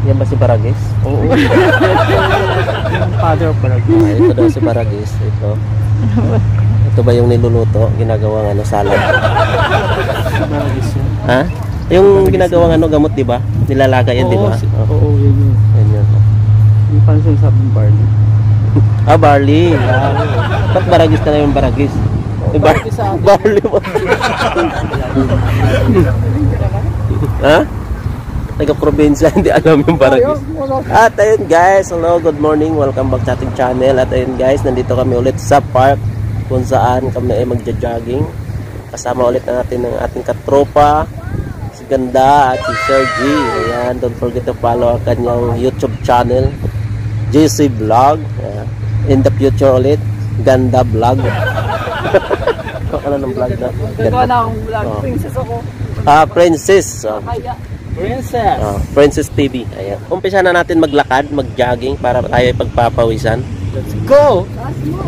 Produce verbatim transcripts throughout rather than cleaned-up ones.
Yan ba si Baragis? Oo. Yung father of Baragis. Ah, ito daw si Baragis. Ito. Ito ba yung niluluto? Ginagawang ano, salad? Baragis yun. Ha? Yung ginagawang ano, gamot, di ba? Nilalaga yan, di ba? Oo, oo, yun yun. Yan yun. Yung parang sinasabing barley. Ah, barley. Ah, ba't Baragis ka na yung Baragis? Yung bar barley mo. Ha? Taga-probinsya, hindi alam yung Baragis. At ayun guys, hello, good morning, welcome back sa ating channel. At ayun guys, nandito kami ulit sa park kung saan kami ay magja-jogging. Kasama ulit natin ng ating katropa, si Ganda at si Sir G. Ayan, don't forget to follow ang kanyang YouTube channel, J C Vlog. Ayan. In the future ulit, Ganda Vlog. Ano ng vlog na? Ganda na akong vlog, oh. Princess ako. Ah, Princess. Oh. Kaya. Princess. Oh, Princess T V. Ayan. Umpisa na natin maglakad, mag-jogging para tayo ay pagpapawisan. Let's go! Taas mo.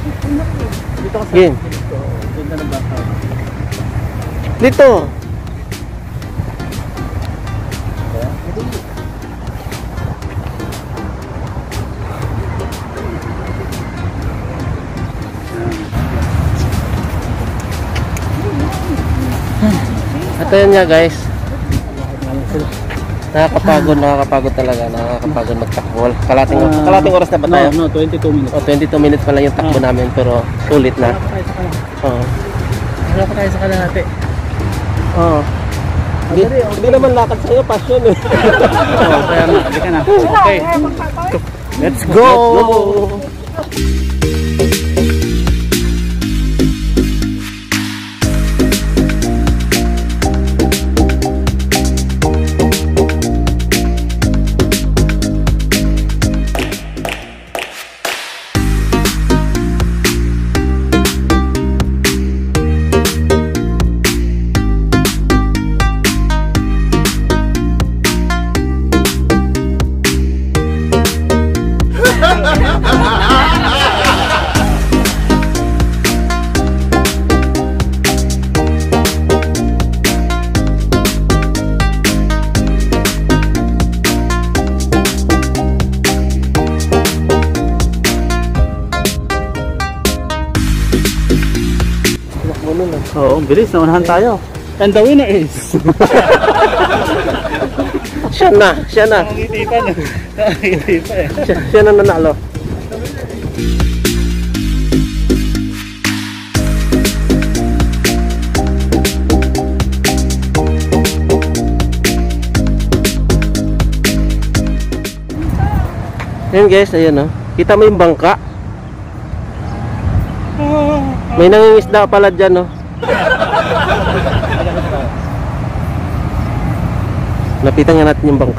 Dito ka sa Game. dito. Ganda ng baka. Dito. At ayun nga guys. Nakakapagod, nakakapagod talaga, nakakapagod magtakbo. Kalating, Ah, kalating oras na ba tayo? No, no, twenty-two minutes. O, twenty-two minutes pa lang yung takbo Ah. namin, pero sulit na. Wala pa tayo sa kalahati. Oo. Wala pa tayo sa kalahati. Oo. Hindi, hindi naman lakad sa'yo, passion eh. Oo, kaya nga, hindi ka na. Okay. Let's go! Oo, bilis. Naunahan tayo. And the winner is... Siya na, siya na. Nakangiti pa na. Nakangiti pa eh. Siya, siya na nanalo. Ayan guys, ayan oh. Kita mo yung bangka? May nangingisda pala dyan oh. Lapitan nga natin yung bangka.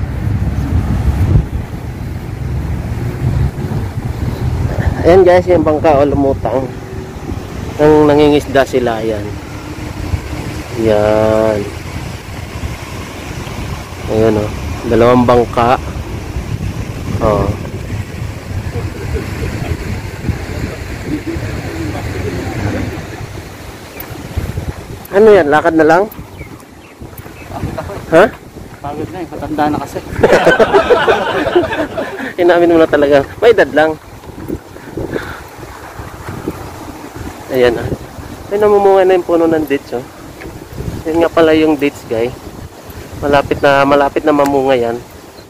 Ayan guys, yung bangka o lumutang. Nang nangingisda sila, ayan. Ayan. Ayan o, dalawang bangka. Oh. Ano yan? Lakad na lang? Ha? Pagod na eh. Matanda na kasi. Inamin mo na talaga. May edad lang. Ayan ah. Ay, namumunga na yung puno ng dates oh. Yan nga pala yung dates guys. Malapit na, malapit na mamunga yan.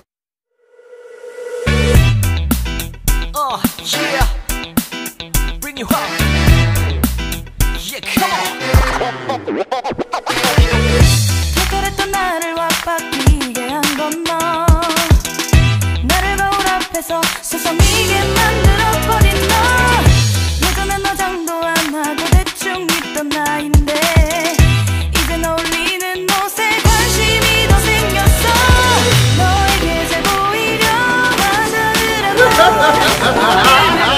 Oh, yeah. Bring you home. Yeah, come on. 그랬던 나를 왁박이게 한 건 너. 나를 거울 앞에서 세상이게 만들어버린 너. 예전엔 너 장도 안 하고 대충 있던 나인데 이젠 어울리는 옷에 관심이 더 생겼어. 너에게 잘 보이려 화장을 하고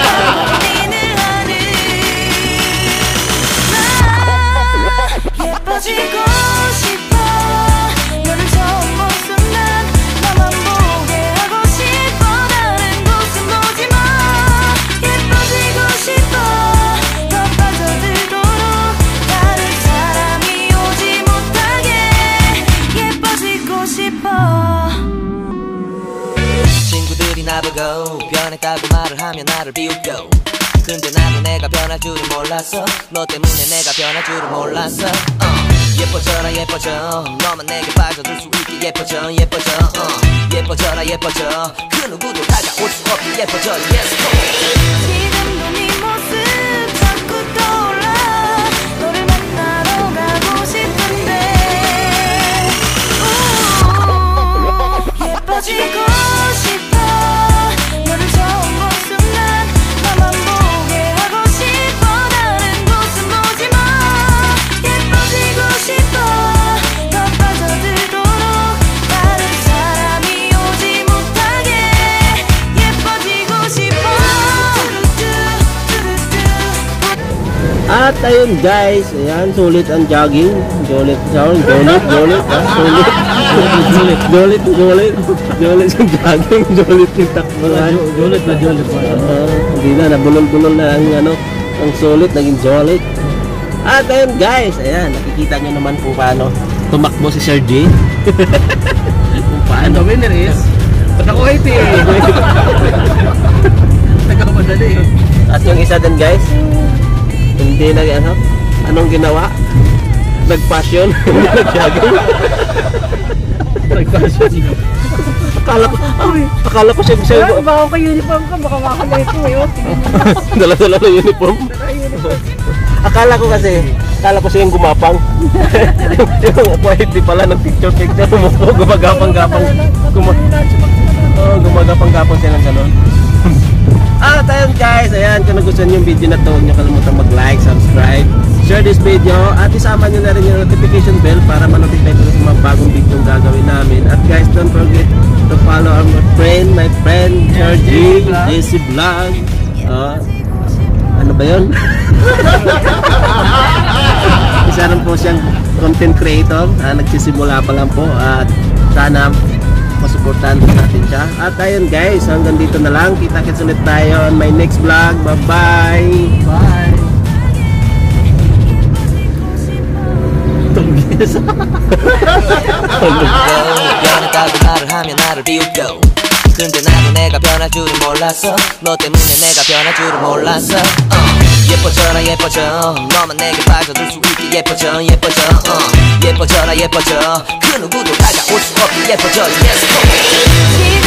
예뻐지고 싶어. 너를 처음 본 순간 나만 보게 하고 싶어. 다른 곳은 보지 마. 예뻐지고 싶어. 더 빠져들도록 다른 사람이 오지 못하게 예뻐지고 싶어. 친구들이 나보고 변했다고 말을 하면 나를 비웃고 근데 나도 내가 변할 줄은 몰랐어. 너 때문에 내가 변할 줄은 몰랐어. uh. 예뻐져라 예뻐져. 너만 내게 빠져들 수 있게 예뻐져 예뻐져. uh. 예뻐져라 예뻐져. 그 누구도 다가올 수 없게 예뻐져. Yes, 지금도 네 모습 자꾸 떠올라. 너를 만나러 가고 싶은데 오, 예뻐지고 싶어. 너를 처음 본 순간 나만 보게 하고 싶어. 다른 곳은 보지 마. 예뻐지고 싶어. 더 빠져들도록 다른 사람이 오지 못하게 예뻐지고 싶어. 뚜루뚜, 뚜루뚜. At ayun guys, ayan, sulit ang jogging. Jolit, sorry, jolit, jolit, ah, sulit. Jolit, jolit, jolit. Jolit ang jogging, jolit yung takbuhan. Jolit na jolit. Uh, hindi na, nabulol-bulol na ang ano, ang sulit, naging jolit. At ayun guys, ayan, nakikita nyo naman kung paano tumakbo si Sir G. Kung paano. The winner is Patakuhit eh. Nagkamadali eh. At yung isa din guys, hindi na ano, anong ginawa? Nag-passion, nag-jogging. Nag-passion. Akala ko, ay, akala ko siya siya. Ay, baka ka uniform ka, baka makalay ko eh. Dala-dala na uniform. Akala ko kasi, akala ko siya yung gumapang. Yung quality pala ng picture-picture mo, gumagapang-gapang. Guma oh, gumagapang-gapang siya ng ganon. At ayun guys, ayan, kung nagustuhan yung video na to, huwag nyo kalimutan mag-like, subscribe, share this video, at isama nyo na rin yung notification bell para ma-notify ko sa mga bagong video yung gagawin namin. At guys, don't forget to follow our friend, my friend, Georgie, J C Vlog. Uh, ano ba yun? Isa rin po siyang content creator, uh, nagsisimula pa lang po, at sana masuportahan natin siya. At ayun guys, hanggang dito na lang. Kita-kits ulit tayo on my next vlog. Bye-bye! Bye! Tunggis! 변했다고 말을 하면 나를 비웃겨 근데 나도 내가 변할 줄은 몰랐어 너 때문에 내가 변할 줄은 몰랐어 uh, 예뻐져라 예뻐져 너만 내게 빠져들 수 있게 예뻐져 예뻐져 uh, 예뻐져라 예뻐져 그 누구도 다가올 수 없게 예뻐져 Yes,